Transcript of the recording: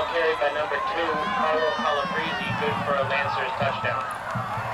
carry by number 2, Carlo Calabrese, good for a Lancers touchdown.